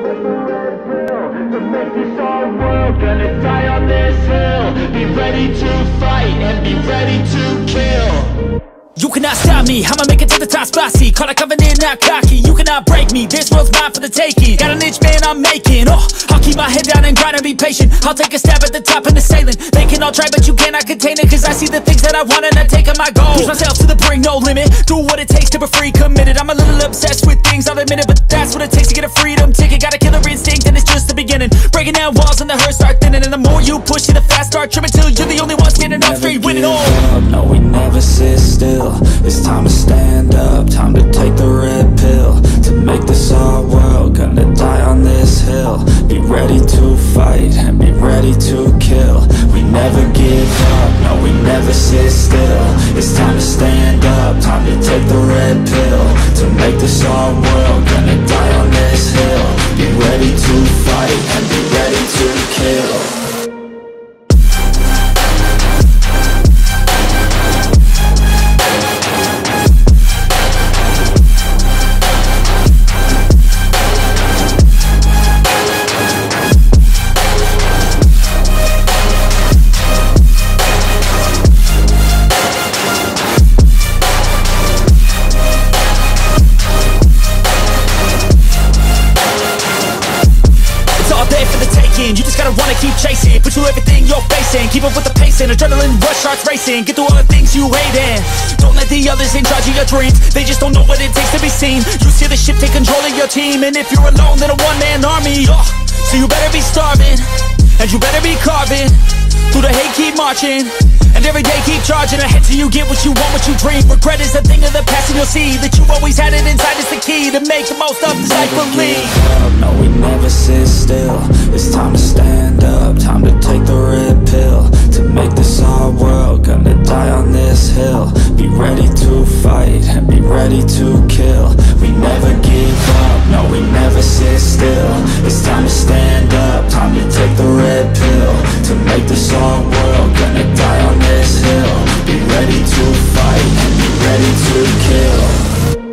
To make this our world, gonna die on this hill. Be ready to fight and be ready to kill. You cannot stop me, I'ma make it to the top, spicy. Call a covenant, not cocky. You cannot break me, this world's mine for the taking. Got an itch, man, I'm making. I'll keep my head down and grind and be patient. I'll take a stab at the top and the sailing. They can all try, but you cannot contain it. Cause I see the things that I want and I take on my goals. Push myself to the brink, no limit. Do what it takes to be free, committed. I'm a little obsessed with things, I'll admit it. But that's what it takes to get a freedom ticket. Got a killer instinct and it's just the beginning. Breaking down walls and the hurt start thinning. And the more you push, see the fast start trimming. Till you're the only one standing up straight, winning all. No, we never sit still. It's time to stand up, time to take the red pill. To make this our world, gonna die on this hill. Be ready to fight and be ready to kill. We never give up, no, we never sit still. It's time to stand up, time to take the red pill. To make this our world, gonna die on this hill. Be ready to fight and be ready to kill. You just gotta wanna keep chasing, pursue everything you're facing. Keep up with the pace and adrenaline rush starts racing. Get through all the things you hate and don't let the others in charge of your dreams. They just don't know what it takes to be seen. You see the ship take control of your team. And if you're alone, then a one-man army. So you better be starving, and you better be carving. Through the hate, keep marching, and every day keep charging ahead till you get what you want, what you dream. Regret is a thing of the past, and you'll see that you've always had it inside. It's the key to make the most of this life. Believe. No, we never sit still. It's time to stand up, time to take the red pill. To make this our world, gonna die on this hill. Be ready to fight and be ready to kill. We never give up, no, we never sit still. It's time to stand up, time to take the red pill. To make this our world, gonna die on this hill. Be ready to fight and be ready to kill.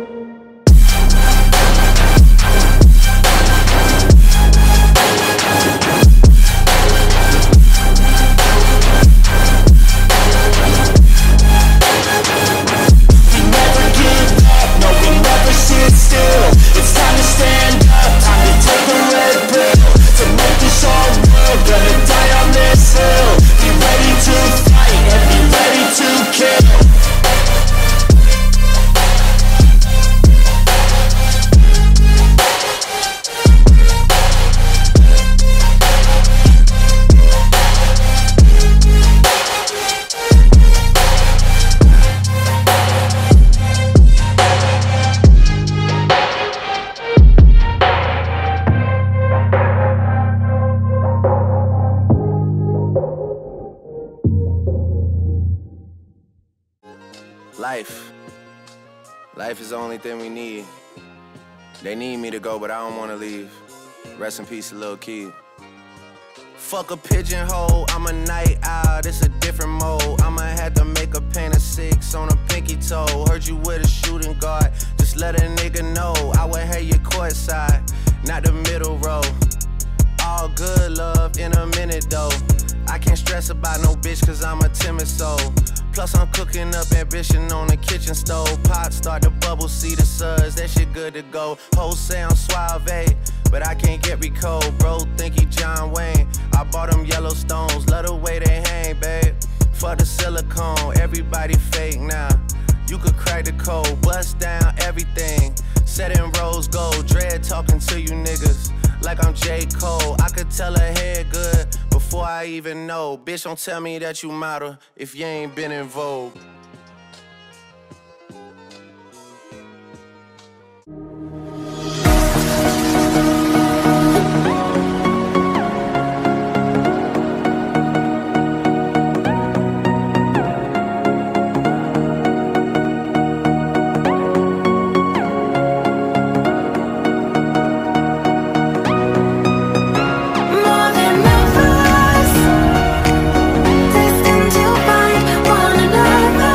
Life is the only thing we need. They need me to go, but I don't wanna leave. Rest in peace to Lil Keed. Fuck a pigeonhole, I'm a night owl, this a different mode. I'ma have to make a paint of 6 on a pinky toe. Heard you with a shooting guard, just let a nigga know. I would have you courtside, not the middle row. All good love in a minute though. I can't stress about no bitch cause I'm a timid soul. Plus I'm cooking up ambition on the kitchen stove. Pot start to bubble, see the suds, that shit good to go. Hoes say I'm suave, but I can't get recode. Bro think he John Wayne, I bought them Yellowstones. Love the way they hang, babe, for the silicone. Everybody fake now, you could crack the code. Bust down everything, set in rose gold. Dread talking to you niggas like I'm J. Cole. I could tell her head good before I even know. Bitch, don't tell me that you model if you ain't been in Vogue. Destined to find one another.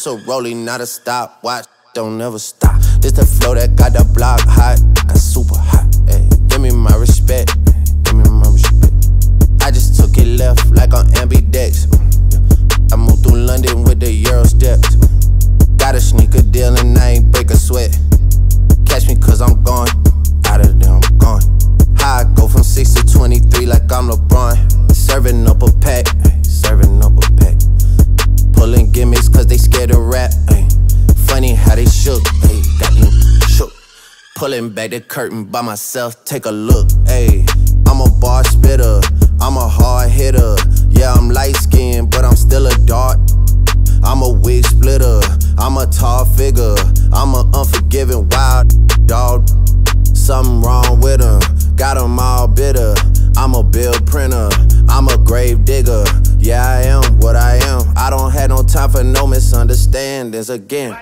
This a rolling, not a stop. Watch, don't never stop. This the flow that got the block hot, got super hot. Ay, give me my respect, give me my respect. I just took it left like on ambidex. I moved through London with the Euro steps. Got a sneaker deal and I ain't break a sweat. Catch me cause I'm gone, out of there I'm gone. How I go from 6 to 23 like I'm LeBron. Serving up a pack, serving up a pack. Pulling gimmicks cause they scared to rap. Ay. Funny how they shook, ay, got me shook. Pulling back the curtain by myself, take a look. Ay. I'm a bar spitter, I'm a hard hitter. Yeah, I'm light skinned, but I'm still a dart. I'm a wig splitter, I'm a tall figure. I'm an unforgiving wild dog. Something wrong with him, got him all bitter. I'm a bill printer, I'm a grave digger. Yeah, I am what I am. I don't have no time for no misunderstandings again.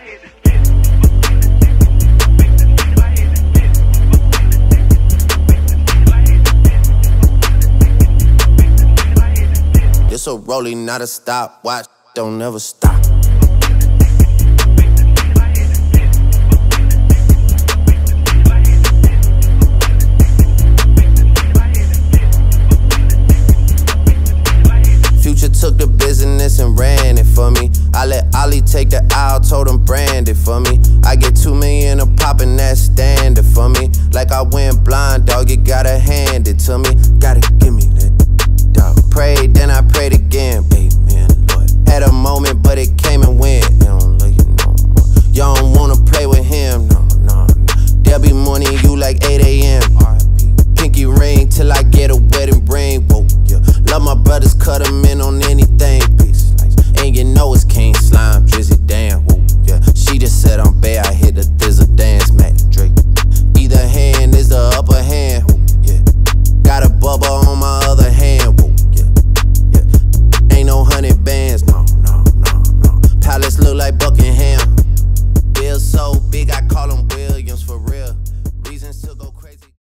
This a rolling, not a stop. Watch, don't never stop. Future took the business and ran it for me. I let Ollie take the aisle, told him brand it for me. I get 2 million a pop and that's standard for me. Like I went blind, dog, you gotta